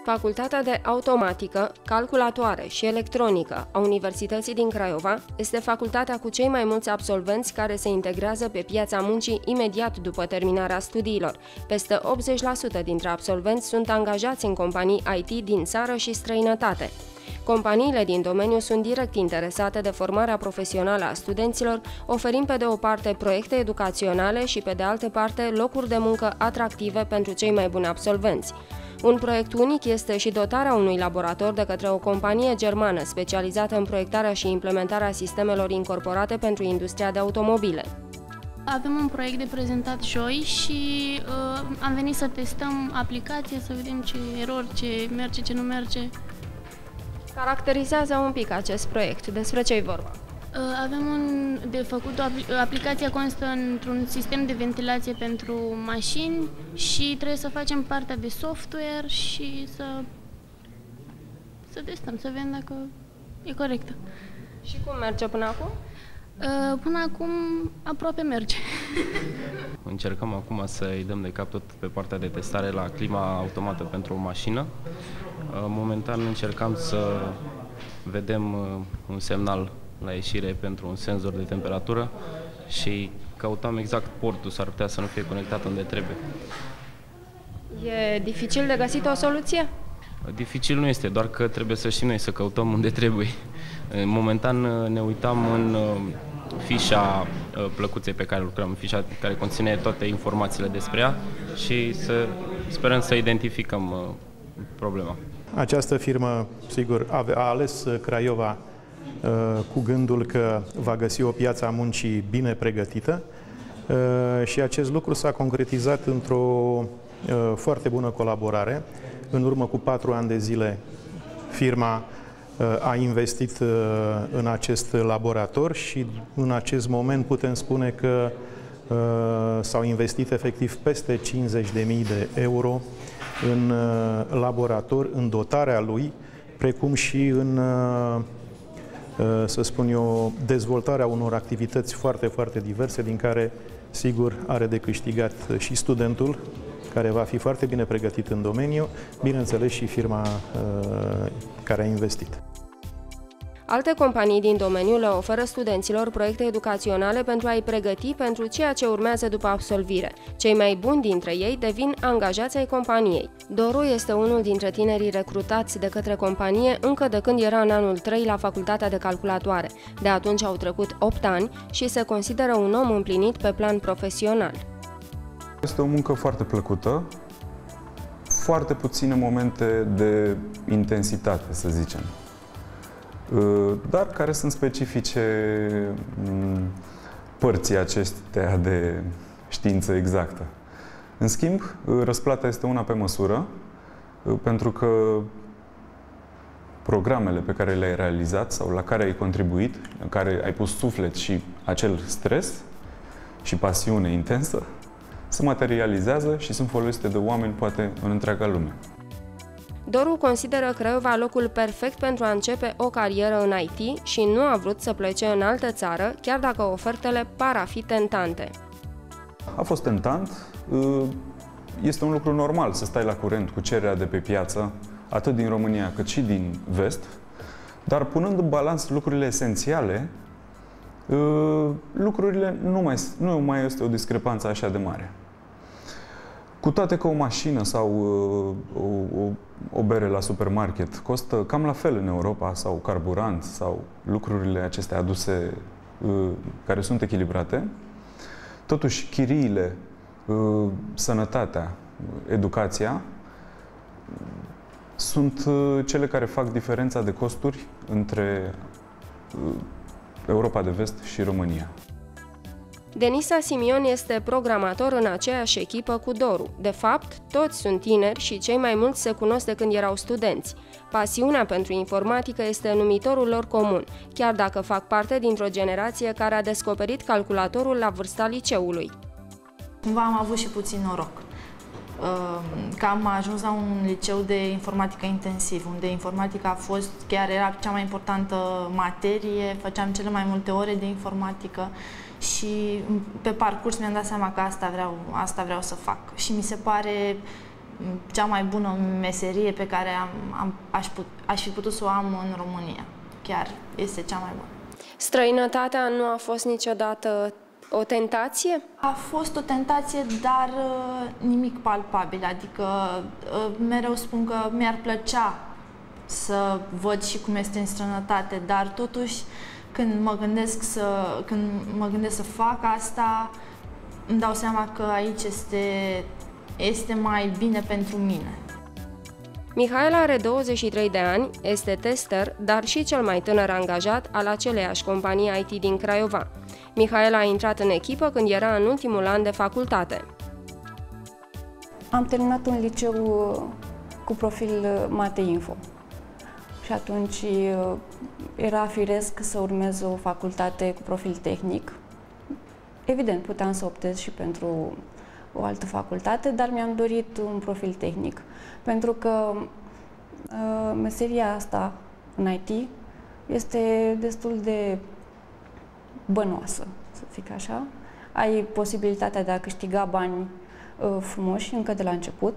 Facultatea de Automatică, Calculatoare și Electronică a Universității din Craiova este facultatea cu cei mai mulți absolvenți care se integrează pe piața muncii imediat după terminarea studiilor. Peste 80% dintre absolvenți sunt angajați în companii IT din țară și străinătate. Companiile din domeniu sunt direct interesate de formarea profesională a studenților, oferind pe de o parte proiecte educaționale și pe de altă parte locuri de muncă atractive pentru cei mai buni absolvenți. Un proiect unic este și dotarea unui laborator de către o companie germană specializată în proiectarea și implementarea sistemelor incorporate pentru industria de automobile. Avem un proiect de prezentat joi și am venit să testăm aplicația, să vedem ce erori, ce merge, ce nu merge. Caracterizează un pic acest proiect. Despre ce-i vorba? Avem aplicația constă într-un sistem de ventilație pentru mașini și trebuie să facem partea de software și să testăm, să vedem dacă e corectă. Și cum merge până acum? Până acum aproape merge. Încercăm acum să-i dăm de cap tot pe partea de testare la clima automată pentru o mașină. Momentan încercam să vedem un semnal la ieșire pentru un senzor de temperatură și căutam exact portul, s-ar putea să nu fie conectat unde trebuie. E dificil de găsit o soluție? Dificil nu este, doar că trebuie să știm noi să căutăm unde trebuie. Momentan ne uitam în fișa plăcuței pe care lucrăm, fișa care conține toate informațiile despre ea și sperăm să identificăm problema. Această firmă, sigur, a ales Craiova cu gândul că va găsi o piață a muncii bine pregătită și acest lucru s-a concretizat într-o foarte bună colaborare. În urmă cu 4 ani de zile, firma a investit în acest laborator și în acest moment putem spune că s-au investit efectiv peste 50.000 de euro în laborator, în dotarea lui, precum și în, să spun eu, dezvoltarea unor activități foarte, foarte diverse, din care, sigur, are de câștigat și studentul, care va fi foarte bine pregătit în domeniu, bineînțeles și firma care a investit. Alte companii din domeniu le oferă studenților proiecte educaționale pentru a-i pregăti pentru ceea ce urmează după absolvire. Cei mai buni dintre ei devin angajați ai companiei. Doru este unul dintre tinerii recrutați de către companie încă de când era în anul 3 la Facultatea de Calculatoare. De atunci au trecut 8 ani și se consideră un om împlinit pe plan profesional. Este o muncă foarte plăcută, foarte puține momente de intensitate, să zicem, dar care sunt specifice părții acesteia de știință exactă. În schimb, răsplata este una pe măsură, pentru că programele pe care le-ai realizat sau la care ai contribuit, la care ai pus suflet și acel stres și pasiune intensă, se materializează și sunt folosite de oameni, poate, în întreaga lume. Doru consideră Craiova locul perfect pentru a începe o carieră în IT și nu a vrut să plece în altă țară, chiar dacă ofertele par a fi tentante. A fost tentant. Este un lucru normal să stai la curent cu cererea de pe piață, atât din România cât și din vest, dar punând în balans lucrurile esențiale, lucrurile nu mai este o discrepanță așa de mare. Cu toate că o mașină sau o bere la supermarket costă cam la fel în Europa, sau carburant, sau lucrurile acestea aduse care sunt echilibrate, totuși chiriile, sănătatea, educația sunt cele care fac diferența de costuri între Europa de Vest și România. Denisa Simion este programator în aceeași echipă cu Doru. De fapt, toți sunt tineri și cei mai mulți se cunosc de când erau studenți. Pasiunea pentru informatică este numitorul lor comun, chiar dacă fac parte dintr-o generație care a descoperit calculatorul la vârsta liceului. Cumva am avut și puțin noroc. Că am ajuns la un liceu de informatică intensiv, unde informatica era cea mai importantă materie, făceam cele mai multe ore de informatică și pe parcurs mi-am dat seama că asta vreau să fac. Și mi se pare cea mai bună meserie pe care aș fi putut să o am în România. Chiar este cea mai bună. Străinătatea nu a fost niciodată o tentație? A fost o tentație, dar nimic palpabil. Adică mereu spun că mi-ar plăcea să văd și cum este în străinătate, dar totuși când mă gândesc să fac asta, îmi dau seama că aici este mai bine pentru mine. Mihaela are 23 de ani, este tester, dar și cel mai tânăr angajat al aceleiași companii IT din Craiova. Mihaela a intrat în echipă când era în ultimul an de facultate. Am terminat un liceu cu profil Mate-Info și atunci era firesc să urmez o facultate cu profil tehnic. Evident, puteam să optez și pentru o altă facultate, dar mi-am dorit un profil tehnic, pentru că meseria asta în IT este destul de bănoasă, să zic așa. Ai posibilitatea de a câștiga bani frumoși încă de la început,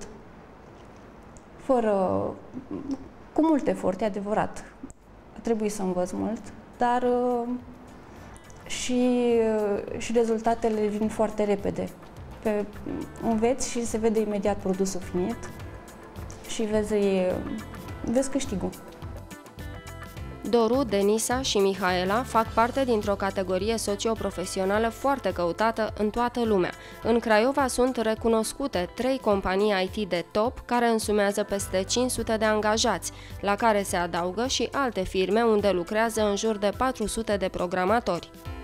cu mult efort, e adevărat. Trebuie să învăț mult, dar și rezultatele vin foarte repede. Înveți și se vede imediat produsul finit și vezi câștigul. Doru, Denisa și Mihaela fac parte dintr-o categorie socioprofesională foarte căutată în toată lumea. În Craiova sunt recunoscute 3 companii IT de top care însumează peste 500 de angajați, la care se adaugă și alte firme unde lucrează în jur de 400 de programatori.